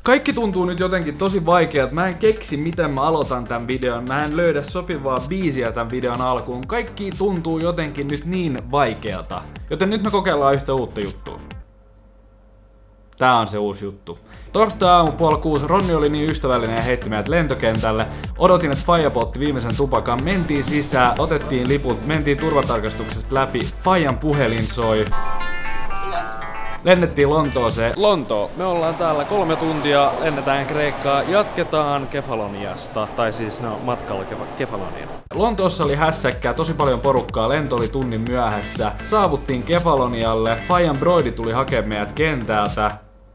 Kaikki tuntuu nyt jotenkin tosi vaikealta. Mä en keksi miten mä aloitan tän videon. Mä en löydä sopivaa biisiä tän videon alkuun. Kaikki tuntuu jotenkin nyt niin vaikealta. Joten nyt me kokeillaan yhtä uutta juttua. Tää on se uusi juttu. Torstai-aamu 5:30 Ronni oli niin ystävällinen ja heitti meidät lentokentälle. Odotin, että Faija poltti viimeisen tupakan. Mentiin sisään, otettiin liput, mentiin turvatarkastuksesta läpi. Faijan puhelin soi. Lennettiin Lontooseen. Lontoo. Me ollaan täällä 3 tuntia, lennetään Kreikkaa, jatketaan Kefaloniasta, tai siis matkalla Kefalonia. Lontoossa oli hässäkkää, tosi paljon porukkaa, lento oli tunnin myöhässä. Saavuttiin Kefalonialle, Faijan broidi tuli hakemaan meidät kentältä.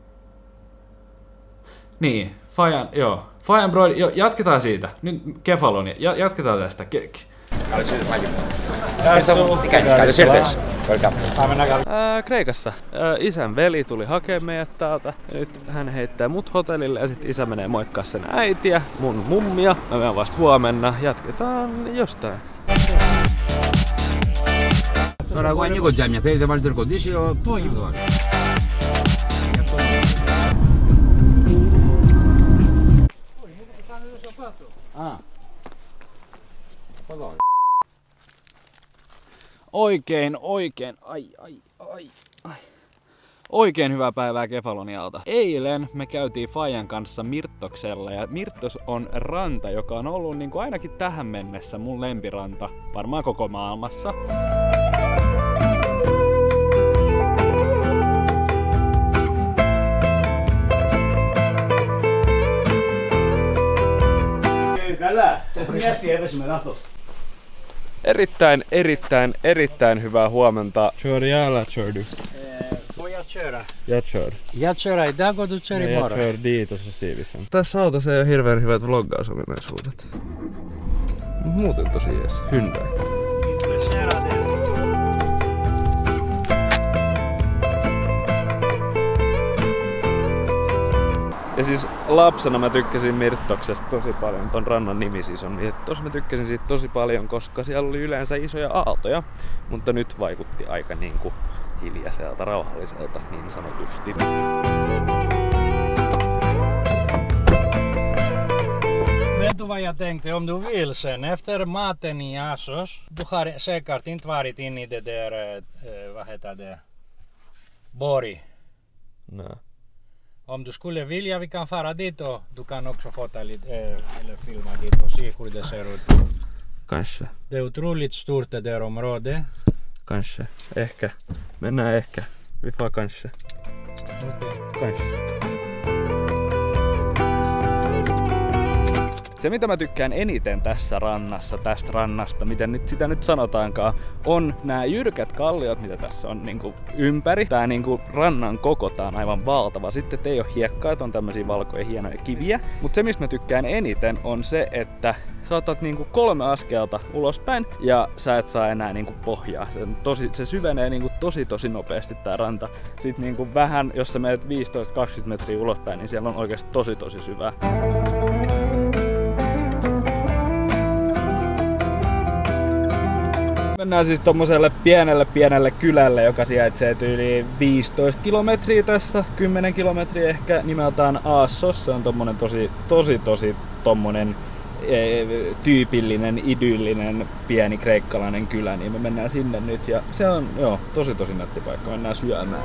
Niin, Faijan broidi, jatketaan siitä. Nyt Kefalonia, jatketaan tästä. Kreikassa. Isän veli tuli hakemaan meidät täältä. Nyt hän heittää mut hotellille ja sitten isä menee moikkaa sen äitiä, mun mummia. Mä menen vasta huomenna. Jatketaan jostain. Oikein. Oikein hyvää päivää Kefalonialta. Eilen me käytiin Faijan kanssa Mirtoksella ja Mirtos on ranta, joka on ollut niin kuin ainakin tähän mennessä mun lempiranta varmaan koko maailmassa. Erittäin hyvää huomenta. Kör jag eller kör du? Får jag köra? Jag kör. Jag kör idag och du kör imorgon. Jag kör dit och så ser vi sen. Tässä autossa ei ole hirveän hyvät vloggausominaisuudet. Muuten tosi jees. Hyundai. Ja siis lapsena mä tykkäsin Mirtoksesta tosi paljon, ton rannan nimi siis on Mirtos. Mä tykkäsin siitä tosi paljon, koska siellä oli yleensä isoja aaltoja, mutta nyt vaikutti aika niinku hiljaiselta, rauhalliselta niin sanotusti. Vet du vad jag tänkte? Om du vill sen, efter maten i Assos, du har säkert inte varit inne i det där, vad heter det, Borg. Nej. Om du skulle vilja, vi kan fara dit och du kan också fota lite, eller filma dit och se hur det ser ut. Kanske. Det är otroligt stort det där området. Kanske. Ehkä. Mennään ehkä. Vi får kanske. Okay. Kanske. Se mitä mä tykkään eniten tässä rannassa, tästä rannasta, miten nyt sitä nyt sanotaankaan, on nämä jyrkät kalliot, mitä tässä on niinku ympäri. Tää niinku rannan koko, tää on aivan valtava. Sitten ei oo hiekkaa, on tämmösiä valkoja hienoja kiviä. Mut se mistä mä tykkään eniten on se, että sä otat niinku 3 askelta ulospäin ja sä et saa enää niinku pohjaa. Se syvenee niinku tosi nopeasti tää ranta. Sitten niinku vähän, jos sä menet 15-20 metriä ulospäin, niin siellä on oikeesti tosi syvää. Mennään siis tommoselle pienelle kylälle, joka sijaitsee yli 15 kilometriä tässä, 10 kilometriä ehkä, nimeltään Assos. Se on tommonen tosi tommonen tyypillinen, idyllinen, pieni kreikkalainen kylä, niin me mennään sinne nyt ja se on tosi nätti paikka, mennään syömään.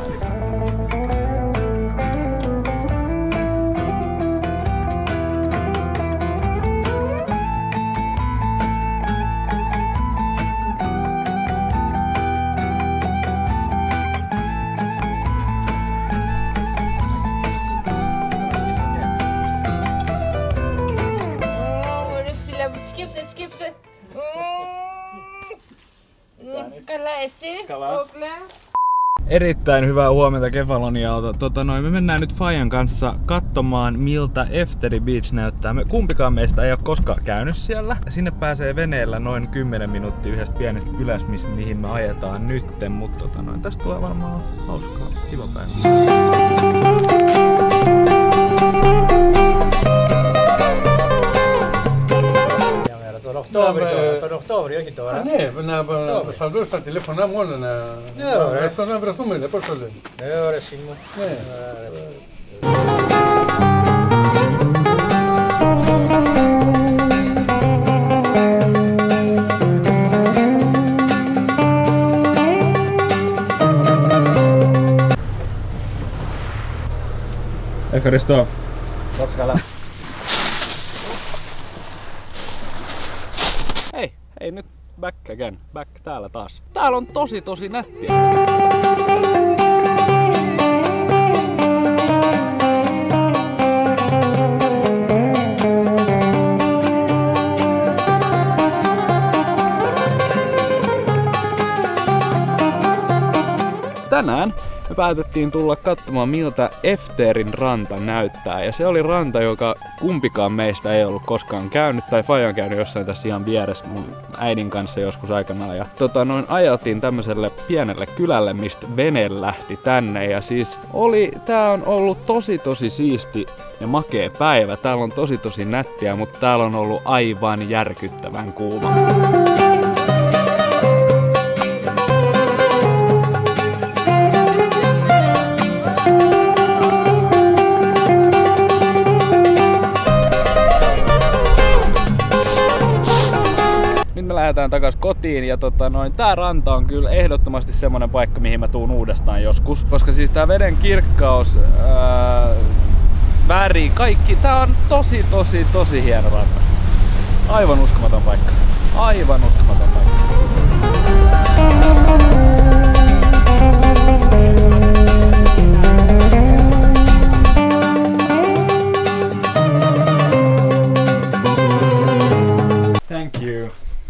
Erittäin hyvää huomenta Kefalonialta. Me mennään nyt Faijan kanssa katsomaan, miltä Efteri Beach näyttää. Kumpikaan meistä ei ole koskaan käynyt siellä. Sinne pääsee veneellä noin 10 minuuttia yhdestä pienestä kylästä, mihin me ajetaan nytten. Mutta tästä tulee varmaan hauskaa, kiva päivä. Οκτώβριο, όχι τώρα. Ναι, θα δώσω τα τηλέφωνα μόνο να βρεθούμε, πώς το λένε. Ωραία, σήμερα. Ναι. Efkaristo. Hei nyt back again. Back täällä taas. Täällä on tosi nättiä. Tänään me päätettiin tulla katsomaan miltä Efteerin ranta näyttää. Ja se oli ranta, joka kumpikaan meistä ei ollut koskaan käynyt. Tai faija on käynyt jossain tässä ihan vieressä mun äidin kanssa joskus aikanaan. Ja ajeltiin tämmöiselle pienelle kylälle, mistä vene lähti tänne. Ja siis tää on ollut tosi siisti ja makea päivä. Täällä on tosi nättiä, mutta täällä on ollut aivan järkyttävän kuuma. Lähdetään takas kotiin ja tää ranta on kyllä ehdottomasti semmonen paikka, mihin mä tuun uudestaan joskus. Koska siis tää veden kirkkaus, väri, kaikki, tää on tosi hieno ranta. Aivan uskomaton paikka. Aivan uskomaton paikka. Thank you.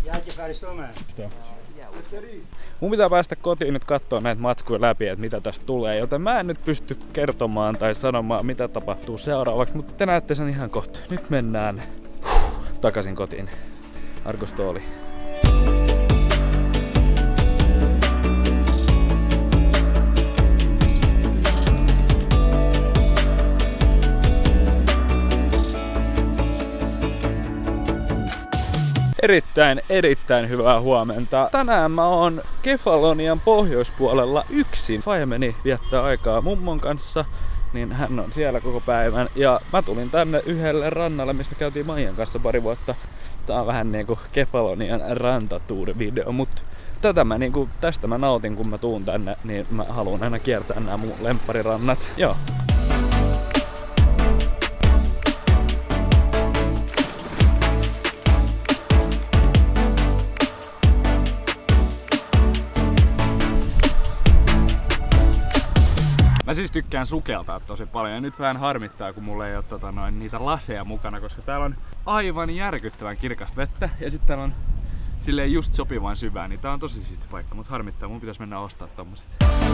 Mun pitää päästä kotiin nyt kattoo näitä matskuja läpi, että mitä tästä tulee, joten mä en nyt pysty kertomaan tai sanomaan mitä tapahtuu seuraavaksi, mutta te näette sen ihan kohta. Nyt mennään takaisin kotiin. Argostooli. Erittäin hyvää huomenta. Tänään mä oon Kefalonian pohjoispuolella yksin. Faija meni viettää aikaa mummon kanssa, niin hän on siellä koko päivän. Ja mä tulin tänne yhdelle rannalle, missä me käytiin Maijan kanssa pari vuotta. Tää on vähän niinku Kefalonian rantatuurivideo, mutta tästä mä nautin, kun mä tuun tänne, niin mä haluan aina kiertää nämä mun lempparirannat. Joo. Mä siis tykkään sukeltaa tosi paljon ja nyt vähän harmittaa, kun mulla ei ole niitä laseja mukana, koska täällä on aivan järkyttävän kirkasta vettä ja sitten täällä on silleen just sopivan syvää, niin tää on tosi siisti paikka, mutta harmittaa, mun pitäisi mennä ostaa tommoset.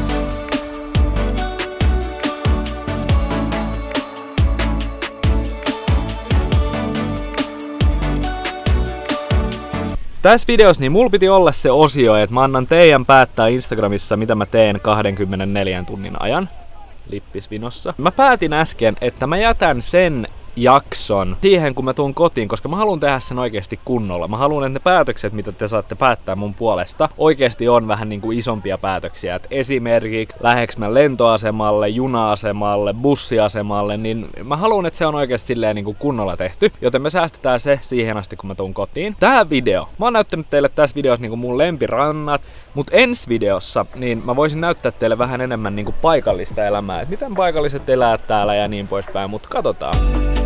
Tässä videossa niin mulla piti olla se osio, että mä annan teidän päättää Instagramissa, mitä mä teen 24 tunnin ajan lippisvinossa. Mä päätin äsken, että mä jätän sen jakson siihen, kun mä tuun kotiin, koska mä haluan tehdä sen oikeasti kunnolla. Mä haluan, että ne päätökset, mitä te saatte päättää mun puolesta, oikeasti on vähän niinku isompia päätöksiä. Et esimerkiksi läheks mä lentoasemalle, juna-asemalle, bussiasemalle, niin mä haluan, että se on oikeasti silleen niinku kunnolla tehty. Joten me säästetään se siihen asti, kun mä tuun kotiin. Tää video. Mä oon näyttänyt teille tässä videossa niinku mun lempirannat. Mut ensi videossa, niin mä voisin näyttää teille vähän enemmän niinku paikallista elämää. Et miten paikalliset elää täällä ja niin poispäin, mut katsotaan.